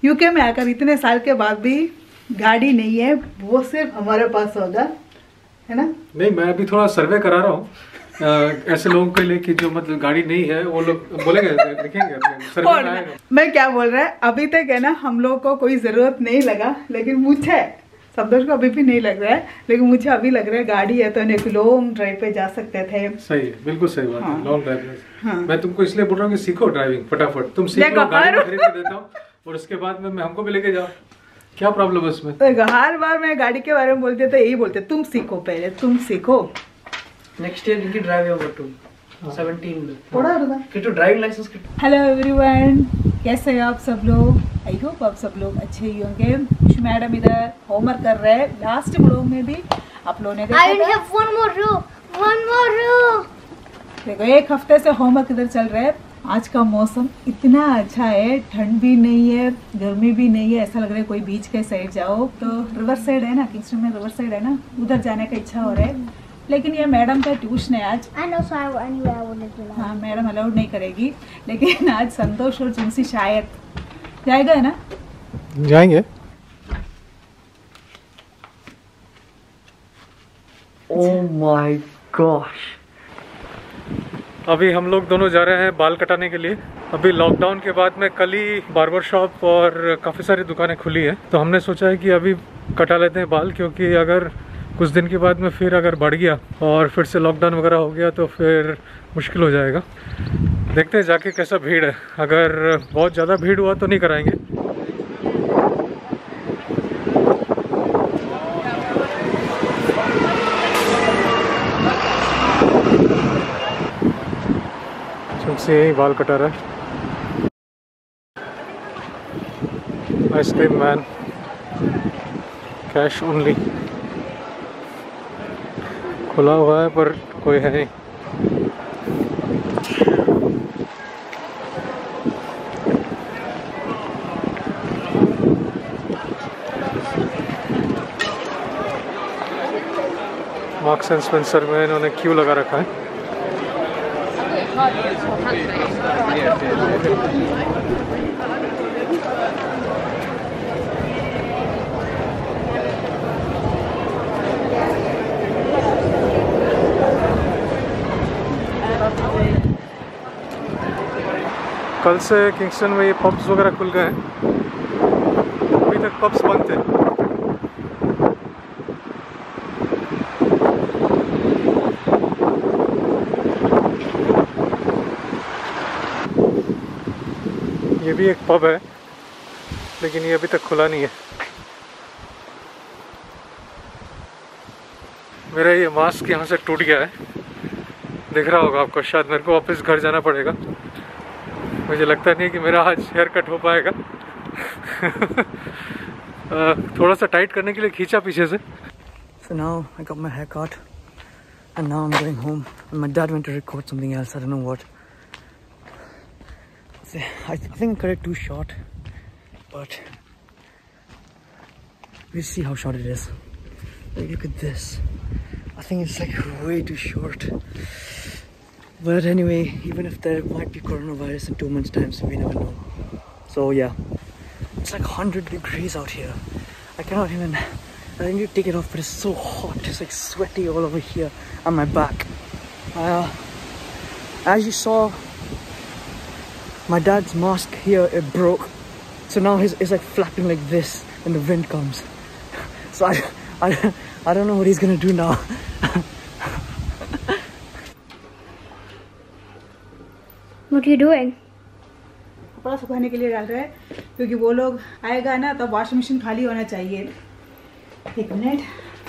UK में आकर इतने साल के बाद भी गाड़ी नहीं है, वो सिर्फ हमारे पास होगा, है ना? नहीं, मैं अभी थोड़ा सर्वे करा रहा हूँ ऐसे लोगों के लिए कि जो मतलब गाड़ी नहीं है, वो लोग बोलेंगे, लिखेंगे। मैं क्या बोल रहा है, अभी तक है ना हम लोग को कोई जरूरत नहीं लगा, लेकिन मुझे संतोष को अभी भी नहीं लग रहा है, लेकिन मुझे अभी लग रहा है गाड़ी है तो एक लॉन्ग ड्राइव पे जा सकते थे। सही है, बिल्कुल सही बात है, लॉन्ग ड्राइव में। हाँ। मैं तुमको इसलिए बोल रहा हूँ कि सीखो ड्राइविंग फटाफट, तुम सीख लो, गाड़ी खरीद के देता हूँ और उसके बाद में हमको भी लेके जाओ, क्या प्रॉब्लम है उसमें? हर बार मैं गाड़ी के बारे में बोलते तो यही बोलते, तुम सीखो पहले, तुम सीखो। नेक्स्ट ईयर इनकी ड्राइव होगा टू 17 में थोड़ा किटू ड्राइविंग लाइसेंस। हेलो एवरीवन, कैसे हैं आप सब लोग? आई होप आप सब लोग अच्छे ही होंगे। मैडम इधर होमवर्क कर रहे हैं, लास्ट ब्लॉग में भी आप लोगों ने देखा देखो, एक हफ्ते से होमवर्क इधर चल रहा है। आज का मौसम इतना अच्छा है, ठंड भी नहीं है, गर्मी भी नहीं है, ऐसा लग रहा है कोई बीच के साइड जाओ। तो रिवर साइड है ना, किंगस्टन में रिवर साइड है ना, उधर जाने का इच्छा हो रहा है, लेकिन ये मैडम का ट्यूशन है आज। हाँ, मैडम अलाउड नहीं करेगी, लेकिन आज संतोष और जुनसी शायद जाएगा, है ना? जाएंगे। ओह माय गॉश, अभी हम लोग दोनों जा रहे हैं बाल कटाने के लिए। अभी लॉकडाउन के बाद में कल ही बार्बर शॉप और काफ़ी सारी दुकानें खुली हैं, तो हमने सोचा है कि अभी कटा लेते हैं बाल, क्योंकि अगर कुछ दिन के बाद में फिर अगर बढ़ गया और फिर से लॉकडाउन वगैरह हो गया तो फिर मुश्किल हो जाएगा। देखते हैं जाके कैसा भीड़ है, अगर बहुत ज़्यादा भीड़ हुआ तो नहीं कराएंगे। से यही बाल कटा रहा है। आइसक्रीम मैन, कैश ओनली, खुला हुआ है पर कोई है नहीं। मार्क्स एंड स्पेंसर में इन्होंने क्यू लगा रखा है। कल से किंगस्टन में ये पब्स वगैरह खुल गए हैं, अभी तक पब्स बंद थे। ये भी एक पब है, लेकिन ये अभी तक खुला नहीं है। मेरा ये मास्क यहाँ से टूट गया है, दिख रहा होगा आपको शायद। मेरे को वापस घर जाना पड़ेगा, मुझे लगता नहीं कि मेरा आज हेयर कट हो पाएगा। थोड़ा सा टाइट करने के लिए खींचा पीछे से। So now I got my hair cut and now I'm going home and my dad went to record something else, I don't know what. I think I cut it too short, but we'll see how short it is. Like, look at this, I think it's like way too short. But anyway, even if there might be coronavirus in 2 months time, so we never know. So yeah, it's like 100 degrees out here. I cannot even, I need to take it off, but it's so hot. It's like sweaty all over here on my back. As you saw, my dad's mask here, it broke. So now it's like flapping like this when the wind comes. So I don't know what he's gonna do now. What are you doing? कपड़ा सुखाने के लिए डाल रहे हैं, क्योंकि वो लोग आएगा ना तो वॉशिंग मशीन खाली होना चाहिए। एक मिनट,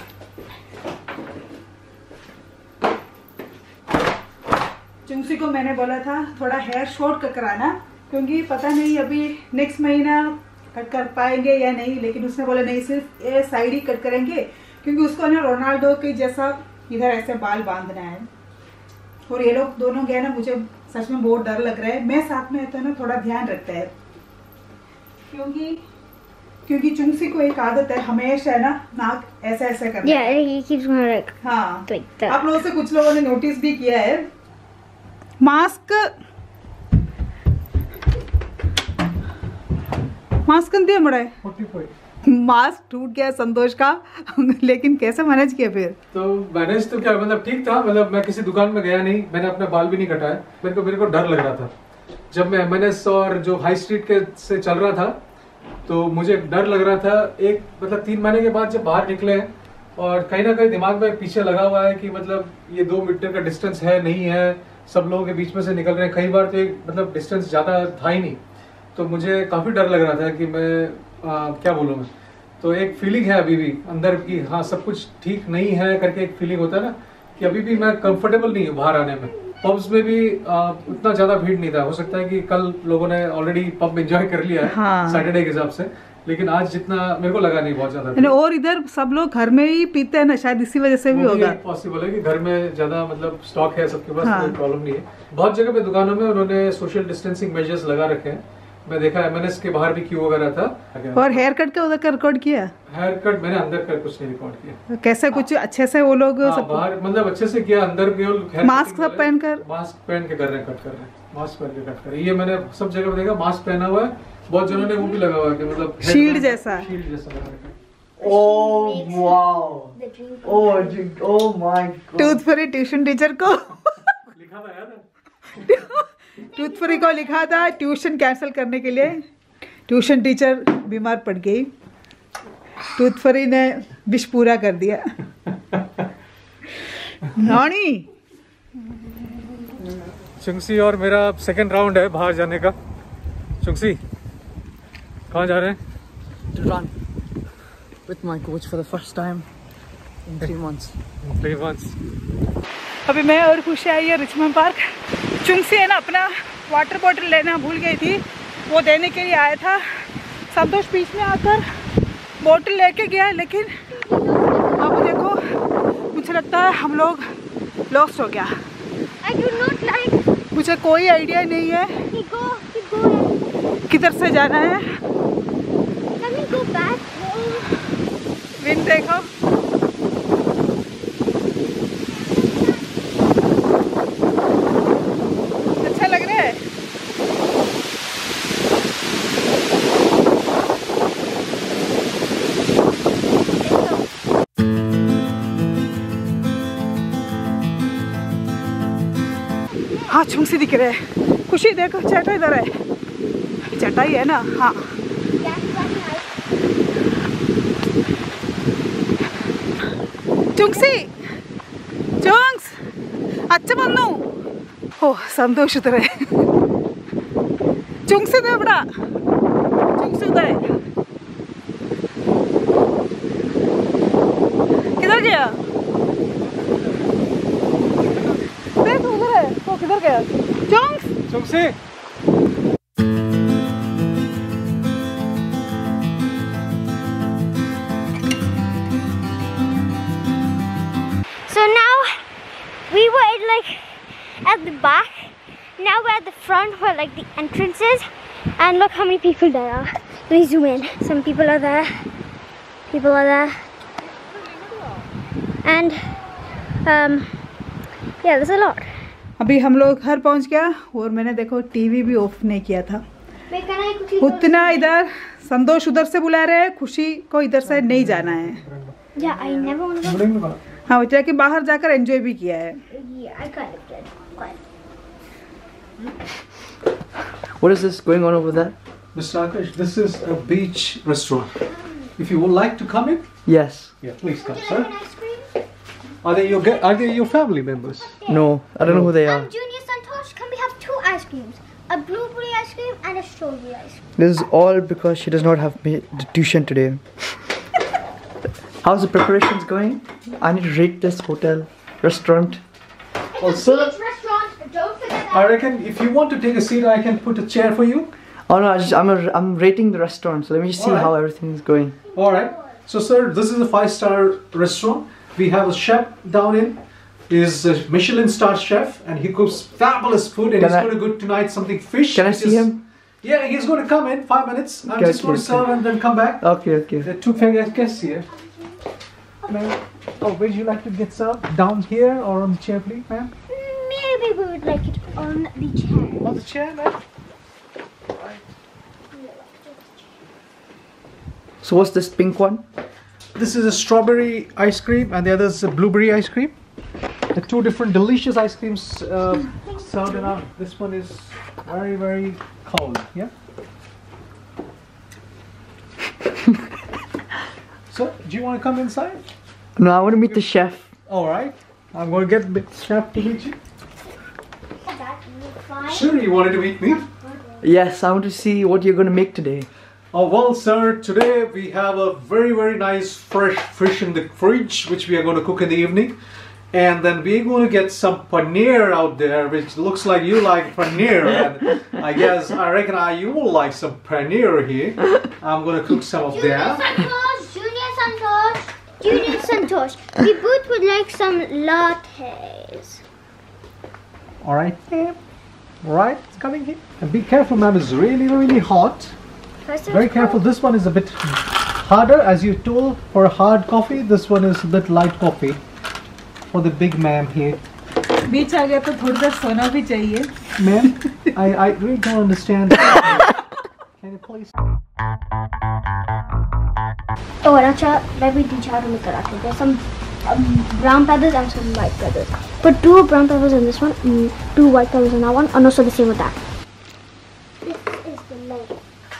चुंगसी को मैंने बोला था थोड़ा हेयर शॉर्ट कट कराना, क्योंकि पता नहीं अभी नेक्स्ट महीना कट कर पाएंगे या नहीं, लेकिन उसने बोला नहीं, सिर्फ ये साइड ही कट करेंगे, क्योंकि उसको ना रोनाल्डो के जैसा इधर ऐसे बाल बांधना है। और ये लोग दोनों गए ना, मुझे सच में बहुत डर लग रहा है। मैं साथ में तो ना थोड़ा ध्यान रखता है, क्योंकि चुंगसी को एक आदत है हमेशा है ना नाक ऐसा ऐसा करना। हाँ, आप लोगों से कुछ लोगों ने नोटिस भी किया है। मास्क मास्क दिया मड़ा है 45। मास्क टूट गया संतोष का लेकिन कैसे मैनेज किया फिर? तो मैनेज तो क्या, मतलब ठीक था, मतलब मैं किसी दुकान में गया नहीं, मैंने अपने बाल भी नहीं कटाए। मेरे को डर लग रहा था जब मैं M&S और जो हाई स्ट्रीट के से चल रहा था, तो मुझे डर लग रहा था। एक मतलब 3 महीने के बाद जब बाहर निकले और कहीं ना कहीं दिमाग में पीछे लगा हुआ है कि मतलब ये 2 मीटर का डिस्टेंस है नहीं है, सब लोगों के बीच में से निकल रहे हैं। कई बार तो एक मतलब डिस्टेंस ज़्यादा था ही नहीं, तो मुझे काफ़ी डर लग रहा था कि मैं क्या बोलूँ मैं। तो एक फीलिंग है अभी भी अंदर की, हाँ सब कुछ ठीक नहीं है करके एक फीलिंग होता है ना, कि अभी भी मैं कंफर्टेबल नहीं हूँ बाहर आने में। पब्स में भी उतना ज़्यादा भीड़ नहीं था। हो सकता है कि कल लोगों ने ऑलरेडी पब एंजॉय कर लिया है हाँ। सैटरडे के हिसाब से, लेकिन आज जितना मेरे को लगा नहीं बहुत ज़्यादा। और इधर सब लोग घर में ही पीते हैं ना, शायद इसी वजह से भी होगा। पॉसिबल है कि घर में ज़्यादा मतलब स्टॉक है सबके पास, हाँ। कोई प्रॉब्लम नहीं है। बहुत जगह पे दुकानों में उन्होंने सोशल डिस्टेंसिंग मेजर्स लगा रखे हैं। मैं देखा M&S के बाहर भी क्यू वगैरह था। और हेयर कट का उधर का रिकॉर्ड किया? हेयर कट मैंने अंदर का कुछ नहीं रिकॉर्ड किया। कैसे कुछ अच्छे से वो लोग सब बाहर मतलब अच्छे से किया, अंदर केवल मास्क सब पहनकर, मास्क पहन के कर रहे हैं, कट कर रहे हैं, मास्क पहन के कट कर रहे हैं। ये मैंने सब जगह पे देखा, मास्क पहना हुआ है। बहुत जनों ने वो भी लगा हुआ है कि मतलब शील्ड जैसा लगा रखा है। Oh wow! Oh my God! टूथ फ्री ट्यूशन टीचर को लिखा था यार, टूथ फ्री को लिखा था ट्यूशन कैंसिल करने के लिए। ट्यूशन टीचर बीमार पड़ गई, टूथ फ्री ने विश पूरा कर दिया। रानी चुंगसी और मेरा सेकंड राउंड है बाहर जाने का। चुंगसी कहाँ जा रहे हैं? To run with my coach for the first time in 3 months. 3 months। अभी मैं और खुशी आई है रिचमंड पार्क। चुंगसी है ना अपना वाटर बॉटल लेना भूल गई थी, वो देने के लिए आया था। संतोष बीच में आकर बॉटल लेके गया, लेकिन अब देखो मुझे लगता है हम लोग लॉस्ट हो गया। I do not like. मुझे कोई आइडिया नहीं है Keep going. किधर से जाना है। Can we go back home? Wind देखो, अच्छा लग रहा है। हाँ चुंगसी दिख रहे है। खुशी देखो चटा इधर है, चटाई है ना। हाँ चुंगसी चुंग्स अच्छा बन्नू ഓ സന്തോഷത്തിലെ ചുങ്സ് എവിടാ? ചുങ്സ് ഇതേ किधर गया? देख उधर है, वो किधर गया? चुंग्स चुंगसी So now we were like at the back. Now we're at the front where like the entrance is, and look how many people there are. Let me zoom in. Some people are there. People are there. And yeah, there's a lot. अभी हम लोग घर पहुंच गया और मैंने देखो TV भी ऑफ नहीं किया था। Wait, can I quickly उतना इधर संतोष उधर से बुला रहे हैं, खुशी को इधर से नहीं जाना है। Yeah, I never want to go. हाँ बच्चा कि बाहर जाकर एंजॉय भी किया है। Yeah, I kind of did. Quite. What is this going on over there? Mr. Akash, this is a beach restaurant. If you would like to come in, Yes. yeah, please come, Can I sir. have an ice cream? Are they your family members? No, I don't know who they are. I'm Junior Santosh. Can we have 2 ice creams? A blueberry ice cream and a strawberry ice cream. This is all because she does not have the tuition today. How's the preparations going? I need to rate this hotel, restaurant. Oh, sir, Beach restaurant. Don't forget that. I reckon if you want to take a seat, I can put a chair for you. Oh no, I'm rating the restaurant, so let me just see Alright. how everything is going. All right. So, sir, this is a 5-star restaurant. We have a chef down in. He's a Michelin star chef, and he cooks fabulous food. And Can he's I- going to cook tonight something fish. Can I which see is- him? Yeah, he's going to come in 5 minutes. I'm Okay, just going to okay, serve and then come back. Okay, okay. There are 2 guests here. Ma'am, oh, would you like to get served? Down here or on the chair, please, ma'am? Maybe we would like it on the chair. On the chair, ma'am. So what's this pink one? This is a strawberry ice cream and the other is a blueberry ice cream. The two different delicious ice creams served in our. This one is very, very cold. Yeah. So, do you want to come inside? No, I want to meet the chef. All right. I'm going to get the chef to meet you. That look fine. Sure, you wanted to meet me? Yes, I want to see what you're going to make today. Oh, well, sir, today we have a very, very nice fresh fish in the fridge, which we are going to cook in the evening. And then we're going to get some paneer out there, which looks like you like paneer. And I reckon you will like some paneer here. I'm going to cook some of that. Junior Santosh. We both would like some lattes. All right, ma'am. All right, it's coming here. And be careful, ma'am. It's really, really hot. Very careful. This one is a bit harder, as you told, for a hard coffee. This one is a bit light coffee for the big ma'am here. बीच आ गया तो थोड़ी देर सोना भी चाहिए. Ma'am, I really don't understand. Can you please? Oh, Racha, let me teach you how to make karate. There's some brown feathers and some white feathers. Put 2 brown feathers in this one, 2 white feathers in that one, and also the same with that. This is the leg.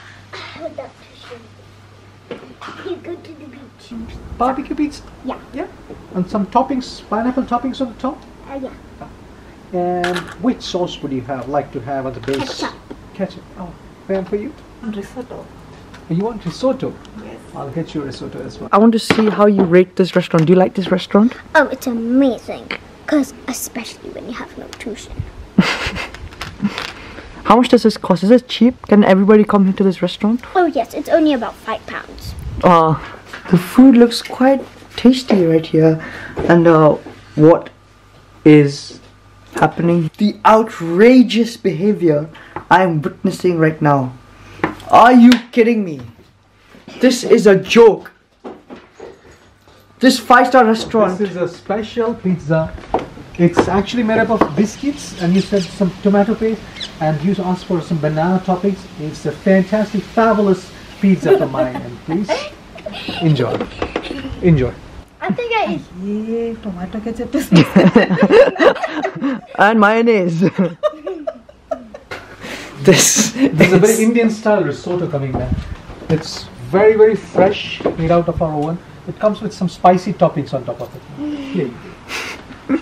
He's going to the beach. Barbecue pizza? Yeah. Yeah. And some toppings, pineapple toppings on the top? Yeah. And which sauce would you like to have at the base? Ketchup. Ketchup. Oh, ma'am, for you? Risotto. You want risotto? Yes. I'll get you risotto as well. I want to see how you rate this restaurant. Do you like this restaurant? Oh, it's amazing. Because especially when you have no tuition. How much does this cost? Is it cheap? Can everybody come into this restaurant? Oh yes, it's only about £5. The food looks quite tasty right here. And what is happening? The outrageous behavior I am witnessing right now. Are you kidding me? This is a joke. This 5-star restaurant. This is a special pizza. It's actually made up of biscuits, and you said some tomato paste, and you asked for some banana toppings. It's a fantastic, fabulous pizza from my end. Please enjoy. Enjoy. I think I eat. ये tomato ketchup पे And mayonnaise. There's a very Indian style risotto coming there. It's very, very fresh, made out of our oven. It comes with some spicy toppings on top of it. Here you go.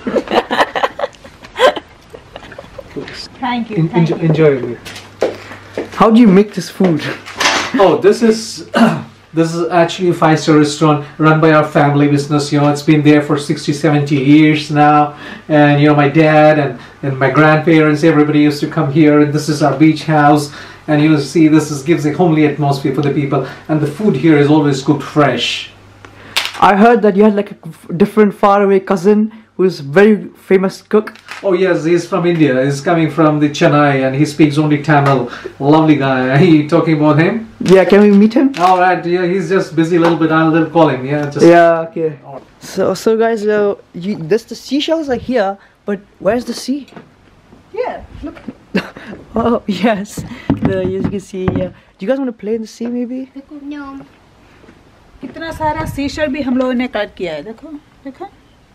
Thank you. Enjoy it. How do you make this food? Oh, this is actually a 5-star restaurant run by our family business. You know, it's been there for 60-70 years now, and you know, my dad and my grandparents, everybody used to come here, and this is our beach house. And you see, gives a homely atmosphere for the people, and the food here is always cooked fresh. I heard that you had like a different faraway cousin who is very famous cook. Oh yes, he's from India. He's coming from the Chennai, and he speaks only Tamil. Lovely guy. Are you talking about him? Yeah, can we meet him? All right. Yeah, he's just busy a little bit. I'll call him. Yeah. Yeah. Okay. So guys, the seashells are here, but where's the sea? Yeah, look. Oh yes, as you can see. Yeah. Do you guys want to play in the sea maybe? No. कितना सारा seashell भी हम लोगों ने collect किया है. देखो, देखो.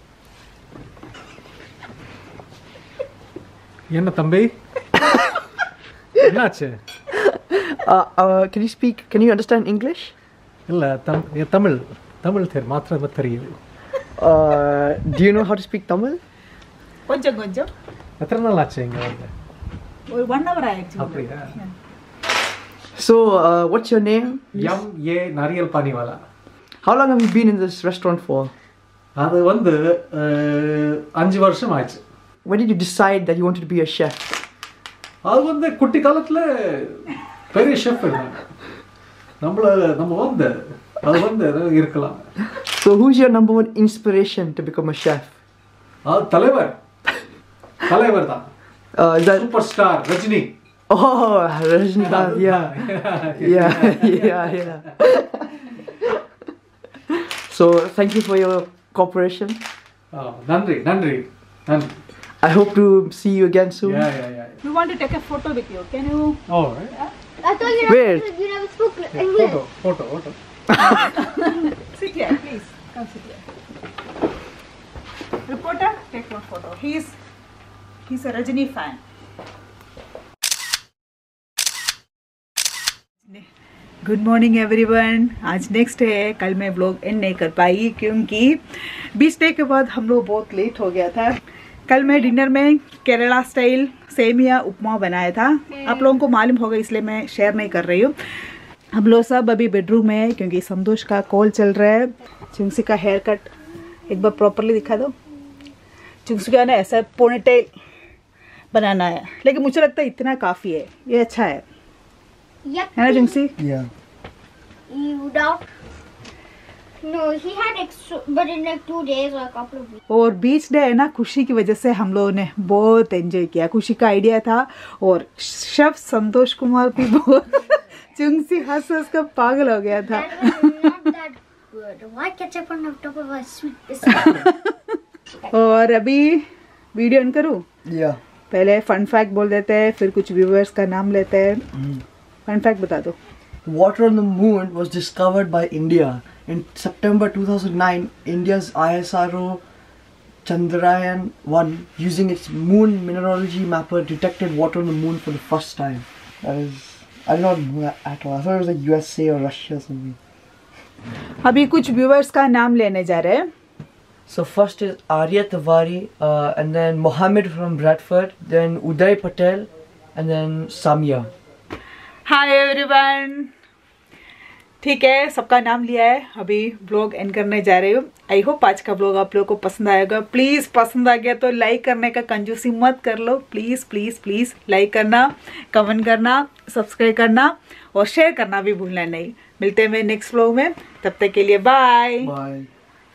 என்ன தம்பி? என்னாச்சு? Can you understand English? இல்ல தமிழ் மாத்திரம் தெரியும். Do you know how to speak Tamil? கொஞ்சம் கொஞ்சம். எத்தனை நாள் ஆச்சு இங்க வந்து? 1 hour ஆயிடுச்சு. அப்படியா? So, what's your name? M.A. Nariyal பானிவாலா. How long have you been in this restaurant for? அது வந்து 5 வருஷம் ஆச்சு. When did you decide that you wanted to be a chef? அது வந்து குட்டி காலத்துல பெரிய ஷெஃப் நம்ம வந்து அது வந்து இருக்கலாம். So who's your number one inspiration to become a chef? அது தலைவர் தான். Is that superstar Rajni? Oh, Rajnikant, yeah. So thank you for your cooperation. நன்றி. I hope to see you again soon. Yeah. We want to take a photo with you. Can you? All right. I thought you Where? never spoke. Photo. Sit here, please. Come sit here. Reporter, take one photo. He's a Rajini fan. Good morning everyone. आज next है, कल मैं vlog and नहीं कर पाई क्योंकि बीच day के बाद हम लोग बहुत लेट हो गया था। कल मैं डिनर में केरला स्टाइल सेमिया उपमा बनाया था, आप लोगों को मालूम होगा इसलिए मैं शेयर नहीं कर रही हूँ। हम लोग सब अभी बेडरूम में है क्योंकि संतोष का कॉल चल रहा है। चुंगसी का हेयर कट एक बार प्रॉपरली दिखा दो। चुंगसी का ना ऐसा पोनीटेल बनाना है, लेकिन मुझे लगता है इतना काफ़ी है, ये अच्छा है है ना चुंगसी? Yeah. You doubt? No, he had extra, but in like 2 days or a couple of weeks. और बीच डे है ना, खुशी की वजह से हम लोगों ने बहुत एंजॉय किया। खुशी का आइडिया था और शेफ संतोष कुमार भी बहुत चुंगसी हंस का पागल हो गया था। That was not that good. Why ketchup on top of a sweet biscuit? और अभी वीडियो ऑन करूँ? Yeah. पहले फन फैक्ट बोल देते हैं, फिर कुछ व्यूअर्स का नाम लेते हैं। फन फैक्ट बता दो। Water on the moon was discovered by India in September 2009. India's ISRO Chandrayaan-1, using its moon mineralogy mapper, detected water on the moon for the first time. That is, I did not know that at all. I thought it was like USA or Russia or something. अभी कुछ viewers का नाम लेने जा रहे हैं। So first is Arya Tiwari, and then Mohammed from Bradford, then Uday Patel, and then Samia. Hi everyone, ठीक है, सबका नाम लिया है। अभी ब्लॉग एंड करने जा रही हूँ। आई होप आज का ब्लॉग आप लोगों को पसंद आएगा। प्लीज़ पसंद आ गया तो लाइक करने का कंजूसी मत कर लो। प्लीज़ प्लीज़ प्लीज़ लाइक करना, कमेंट करना, सब्सक्राइब करना और शेयर करना भी भूलना नहीं। मिलते हैं मैं नेक्स्ट ब्लॉग में, तब तक के लिए बाय। Bye.